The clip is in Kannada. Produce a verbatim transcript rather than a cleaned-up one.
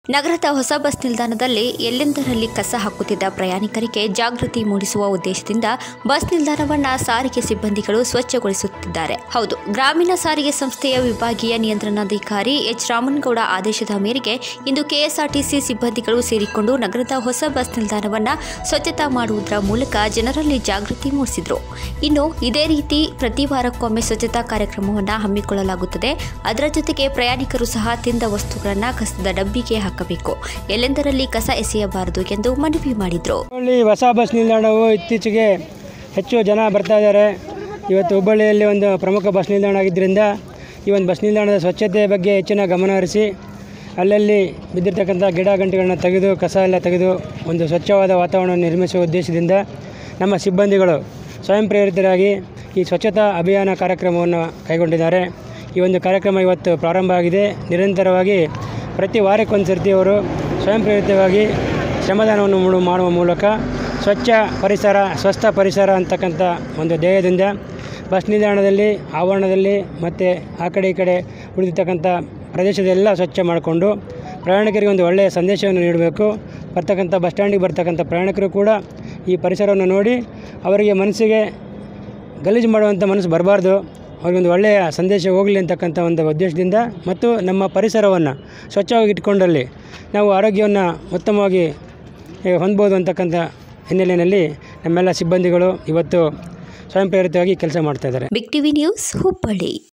ನಗರದ ಹೊಸ ಬಸ್ ನಿಲ್ದಾಣದಲ್ಲಿ ಎಲ್ಲೆಂದರಲ್ಲಿ ಕಸ ಹಾಕುತ್ತಿದ್ದ ಪ್ರಯಾಣಿಕರಿಗೆ ಜಾಗೃತಿ ಮೂಡಿಸುವ ಉದ್ದೇಶದಿಂದ ಬಸ್ ನಿಲ್ದಾಣವನ್ನು ಸಾರಿಗೆ ಸಿಬ್ಬಂದಿಗಳು ಸ್ವಚ್ಛಗೊಳಿಸುತ್ತಿದ್ದಾರೆ. ಹೌದು, ಗ್ರಾಮೀಣ ಸಾರಿಗೆ ಸಂಸ್ಥೆಯ ವಿಭಾಗೀಯ ನಿಯಂತ್ರಣಾಧಿಕಾರಿ ಎಚ್ ರಾಮನಗೌಡ ಆದೇಶದ ಮೇರೆಗೆ ಇಂದು ಕೆಎಸ್ಆರ್ಟಿಸಿ ಸಿಬ್ಬಂದಿಗಳು ಸೇರಿಕೊಂಡು ನಗರದ ಹೊಸ ಬಸ್ ನಿಲ್ದಾಣವನ್ನು ಸ್ವಚ್ಛತಾ ಮಾಡುವುದರ ಮೂಲಕ ಜನರಲ್ಲಿ ಜಾಗೃತಿ ಮೂಡಿಸಿದರು. ಇನ್ನು ಇದೇ ರೀತಿ ಪ್ರತಿ ವಾರಕ್ಕೊಮ್ಮೆ ಸ್ವಚ್ಛತಾ ಕಾರ್ಯಕ್ರಮವನ್ನು ಹಮ್ಮಿಕೊಳ್ಳಲಾಗುತ್ತದೆ. ಅದರ ಜೊತೆಗೆ ಪ್ರಯಾಣಿಕರು ಸಹ ತಿಂದ ವಸ್ತುಗಳನ್ನು ಕಸದ ಡಬ್ಬಿಗೆ ಹಾಕಬೇಕು, ಎಲ್ಲೆಂದರಲ್ಲಿ ಕಸ ಎಸೆಯಬಾರದು ಎಂದು ಮನವಿ ಮಾಡಿದರು. ಹೊಸ ಬಸ್ ನಿಲ್ದಾಣವು ಇತ್ತೀಚೆಗೆ ಹೆಚ್ಚು ಜನ ಬರ್ತಾ ಇದ್ದಾರೆ. ಇವತ್ತು ಹುಬ್ಬಳ್ಳಿಯಲ್ಲಿ ಒಂದು ಪ್ರಮುಖ ಬಸ್ ನಿಲ್ದಾಣ ಆಗಿದ್ದರಿಂದ ಈ ಒಂದು ಬಸ್ ನಿಲ್ದಾಣದ ಸ್ವಚ್ಛತೆಯ ಬಗ್ಗೆ ಹೆಚ್ಚಿನ ಗಮನ ಹರಿಸಿ ಅಲ್ಲಲ್ಲಿ ಬಿದ್ದಿರ್ತಕ್ಕಂಥ ಗಿಡ ಗಂಟೆಗಳನ್ನು ತೆಗೆದು ಕಸ ಎಲ್ಲ ತೆಗೆದು ಒಂದು ಸ್ವಚ್ಛವಾದ ವಾತಾವರಣ ನಿರ್ಮಿಸುವ ಉದ್ದೇಶದಿಂದ ನಮ್ಮ ಸಿಬ್ಬಂದಿಗಳು ಸ್ವಯಂ ಪ್ರೇರಿತರಾಗಿ ಈ ಸ್ವಚ್ಛತಾ ಅಭಿಯಾನ ಕಾರ್ಯಕ್ರಮವನ್ನು ಕೈಗೊಂಡಿದ್ದಾರೆ. ಈ ಒಂದು ಕಾರ್ಯಕ್ರಮ ಇವತ್ತು ಪ್ರಾರಂಭ ಆಗಿದೆ. ನಿರಂತರವಾಗಿ ಪ್ರತಿ ವಾರಕ್ಕೊಂದು ಸರ್ತಿ ಅವರು ಸ್ವಯಂ ಪ್ರೇರಿತವಾಗಿ ಶ್ರಮದಾನವನ್ನು ಮಾಡುವ ಮೂಲಕ ಸ್ವಚ್ಛ ಪರಿಸರ ಸ್ವಸ್ಥ ಪರಿಸರ ಅಂತಕ್ಕಂಥ ಒಂದು ಧ್ಯೇಯದಿಂದ ಬಸ್ ನಿಲ್ದಾಣದಲ್ಲಿ ಆವರಣದಲ್ಲಿ ಮತ್ತು ಆ ಕಡೆ ಈ ಕಡೆ ಉಳಿದಿರ್ತಕ್ಕಂಥ ಪ್ರದೇಶದೆಲ್ಲ ಸ್ವಚ್ಛ ಮಾಡಿಕೊಂಡು ಪ್ರಯಾಣಿಕರಿಗೆ ಒಂದು ಒಳ್ಳೆಯ ಸಂದೇಶವನ್ನು ನೀಡಬೇಕು. ಬರ್ತಕ್ಕಂಥ ಬಸ್ ಸ್ಟ್ಯಾಂಡಿಗೆ ಬರ್ತಕ್ಕಂಥ ಪ್ರಯಾಣಿಕರು ಕೂಡ ಈ ಪರಿಸರವನ್ನು ನೋಡಿ ಅವರಿಗೆ ಮನಸ್ಸಿಗೆ ಗಲೀಜು ಮಾಡುವಂಥ ಮನಸ್ಸು ಬರಬಾರ್ದು, ಅವ್ರಿಗೊಂದು ಒಳ್ಳೆಯ ಸಂದೇಶ ಹೋಗಲಿ ಅಂತಕ್ಕಂಥ ಒಂದು ಉದ್ದೇಶದಿಂದ ಮತ್ತು ನಮ್ಮ ಪರಿಸರವನ್ನು ಸ್ವಚ್ಛವಾಗಿ ಇಟ್ಕೊಂಡಲ್ಲಿ ನಾವು ಆರೋಗ್ಯವನ್ನು ಉತ್ತಮವಾಗಿ ಹೊಂದ್ಬೋದು ಅಂತಕ್ಕಂಥ ಹಿನ್ನೆಲೆಯಲ್ಲಿ ನಮ್ಮೆಲ್ಲ ಸಿಬ್ಬಂದಿಗಳು ಇವತ್ತು ಸ್ವಯಂ ಪ್ರೇರಿತವಾಗಿ ಕೆಲಸ ಮಾಡ್ತಾ ಇದ್ದಾರೆ. Big TV news Hubballi.